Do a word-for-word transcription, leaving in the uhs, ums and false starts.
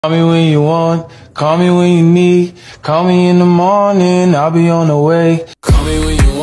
Call me when you want, call me when you need, call me in the morning, I'll be on the way. Call me when you want.